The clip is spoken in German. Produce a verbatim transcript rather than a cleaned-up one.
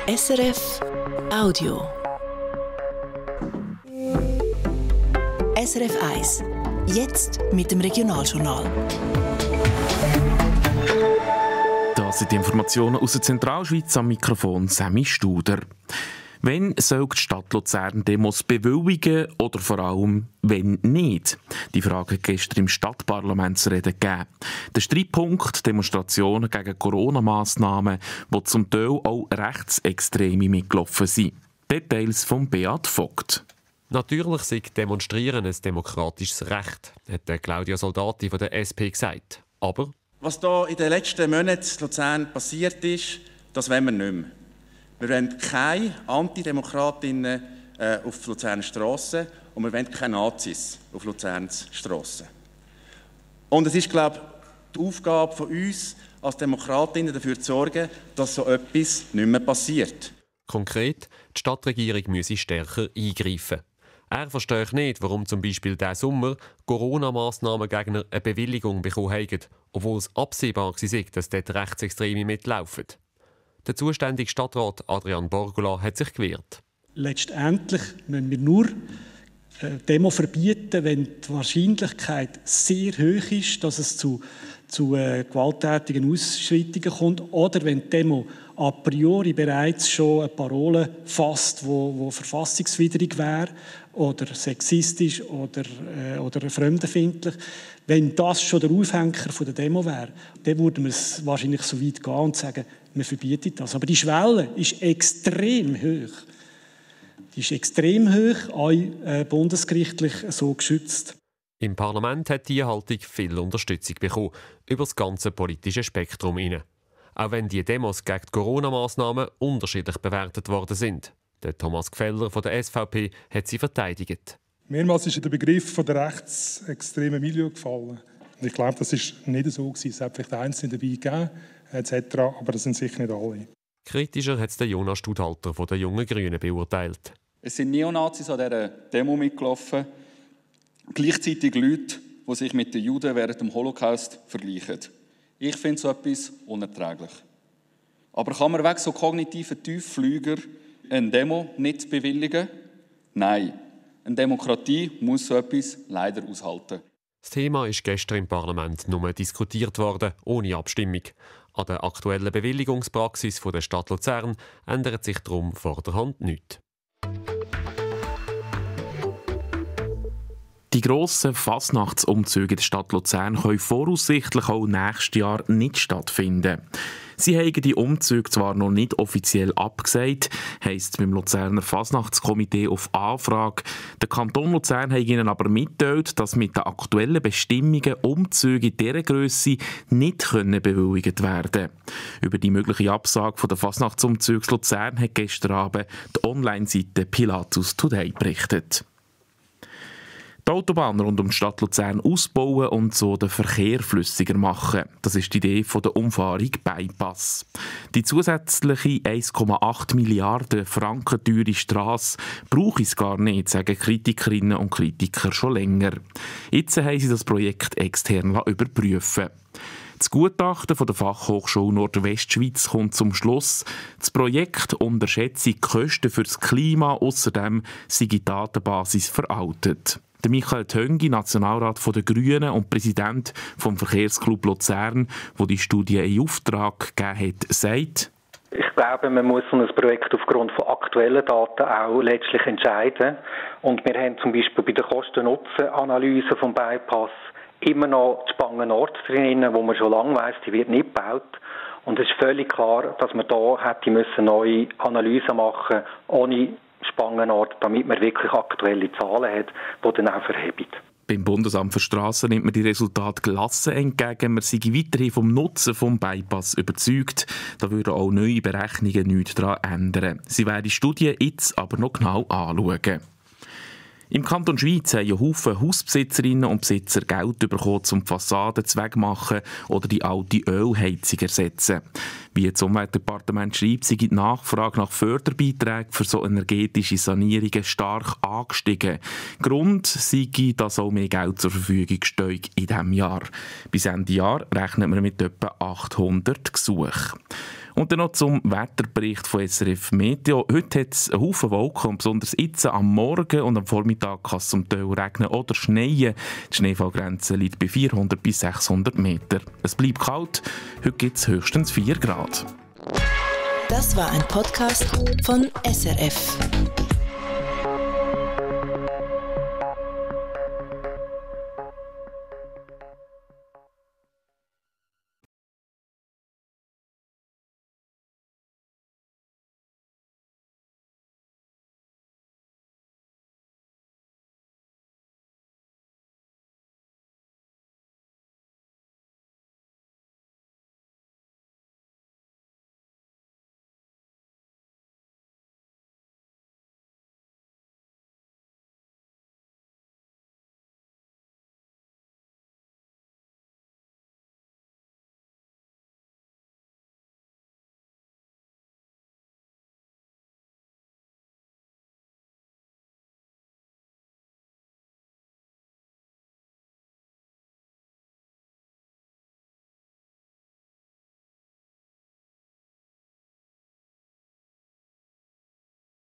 S R F Audio. S R F eins. Jetzt mit dem Regionaljournal. Das sind die Informationen aus der Zentralschweiz, am Mikrofon Sammy Studer. Wann soll die Stadt Luzern Demos bewilligen oder vor allem, wenn nicht? Die Frage hat gestern im Stadtparlament zu reden gegeben. Der Streitpunkt Demonstrationen gegen Corona-Massnahmen, wo zum Teil auch Rechtsextreme mitgelaufen sind. Details von Beat Vogt. Natürlich sei Demonstrieren ein demokratisches Recht, hat Claudia Soldati von der S P gesagt. Aber was da in den letzten Monaten in Luzern passiert ist, das wollen wir nicht mehr. Wir wollen keine Antidemokratinnen äh, auf Luzerner Strassen und wir wollen keine Nazis auf Luzerns Strassen. Und es ist, glaube ich, die Aufgabe von uns als Demokratinnen dafür zu sorgen, dass so etwas nicht mehr passiert. Konkret, die Stadtregierung müsse stärker eingreifen. Er verstehe nicht, warum zum Beispiel diesen Sommer Corona-Massnahmengegner eine Bewilligung bekommen haben, obwohl es absehbar war, dass dort Rechtsextreme mitlaufen. Der zuständige Stadtrat Adrian Borgola hat sich gewehrt. Letztendlich müssen wir nur eine Demo verbieten, wenn die Wahrscheinlichkeit sehr hoch ist, dass es zu, zu äh, gewalttätigen Ausschreitungen kommt, oder wenn die Demo a priori bereits schon eine Parole fasst, die wo, wo verfassungswidrig wäre oder sexistisch oder, äh, oder fremdenfeindlich. Wenn das schon der Aufhänger von der Demo wäre, dann würden wir es wahrscheinlich so weit gehen und sagen, wir verbieten das. Aber die Schwelle ist extrem hoch. Die ist extrem hoch, auch äh, bundesgerichtlich so geschützt. Im Parlament hat die Haltung viel Unterstützung bekommen, über das ganze politische Spektrum hinein. Auch wenn die Demos gegen die Corona-Massnahmen unterschiedlich bewertet worden sind. Der Thomas Gfeller von der S V P hat sie verteidigt. Mehrmals ist der Begriff von der rechtsextremen Milieu gefallen. Und ich glaube, das ist nicht so gewesen. Es hat vielleicht Einzelne dabei gegeben, et cetera, aber das sind sicher nicht alle. Kritischer hat es der Jonas Studhalter von den Jungen Grünen beurteilt. Es sind Neonazis an dieser Demo mitgelaufen. Gleichzeitig Leute, die sich mit den Juden während dem Holocaust vergleichen. Ich finde so etwas unerträglich. Aber kann man wegen so kognitiven Tiefflüger eine Demo nicht bewilligen? Nein. Eine Demokratie muss so etwas leider aushalten. Das Thema ist gestern im Parlament nur diskutiert worden, ohne Abstimmung. An der aktuellen Bewilligungspraxis der Stadt Luzern ändert sich darum vorderhand nichts. Die grossen Fasnachtsumzüge der Stadt Luzern können voraussichtlich auch nächstes Jahr nicht stattfinden. Sie haben die Umzüge zwar noch nicht offiziell abgesagt, heisst beim Luzerner Fasnachtskomitee auf Anfrage. Der Kanton Luzern hat ihnen aber mitgeteilt, dass mit den aktuellen Bestimmungen Umzüge in dieser Grösse nicht bewilligt werden können. Über die mögliche Absage der Fasnachtsumzüge Luzern hat gestern Abend die Online-Seite Pilatus Today berichtet. Die Autobahn rund um die Stadt Luzern ausbauen und so den Verkehr flüssiger machen. Das ist die Idee von der Umfahrung Bypass. Die zusätzliche eins Komma acht Milliarden Franken teure Strasse brauche es gar nicht, sagen Kritikerinnen und Kritiker schon länger. Jetzt haben sie das Projekt extern überprüfen lassen. Das Gutachten von der Fachhochschule Nordwestschweiz kommt zum Schluss, das Projekt unterschätze die Kosten für das Klima, außerdem sei die Datenbasis veraltet. Der Michael Töngi, Nationalrat der Grünen und Präsident des Verkehrsclub Luzern, der die Studie in Auftrag gegeben hat, sagt: Ich glaube, man muss so ein Projekt aufgrund von aktuellen Daten auch letztlich entscheiden. Und wir haben zum Beispiel bei der Kosten-Nutzen-Analyse vom Bypass immer noch die Spangenort drin, wo man schon lange weiss, die wird nicht gebaut. Und es ist völlig klar, dass man da hätte müssen neue Analysen machen ohne Spangenort, damit man wirklich aktuelle Zahlen hat, die dann auch verheben. Beim Bundesamt für Strassen nimmt man die Resultate gelassen entgegen. Man sei weiterhin vom Nutzen des Bypass überzeugt. Da würden auch neue Berechnungen nichts daran ändern. Sie werden die Studie jetzt aber noch genau anschauen. Im Kanton Schweiz haben Haufen Hausbesitzerinnen und Besitzer Geld bekommen, um die Fassaden zu wegmachen oder die alte Ölheizung ersetzen. Wie das Umweltdepartement schreibt, sei die Nachfrage nach Förderbeiträgen für so energetische Sanierungen stark angestiegen. Grund sei, dass auch mehr Geld zur Verfügung steht in diesem Jahr. Bis Ende Jahr rechnet man mit etwa achthundert Gesuchen. Und dann noch zum Wetterbericht von S R F Meteo. Heute hat es einen Haufen Wolken und besonders jetzt am Morgen und am Vormittag kann es zum Teil regnen oder schneien. Die Schneefallgrenze liegt bei vierhundert bis sechshundert Meter. Es bleibt kalt, heute gibt es höchstens vier Grad. Das war ein Podcast von S R F.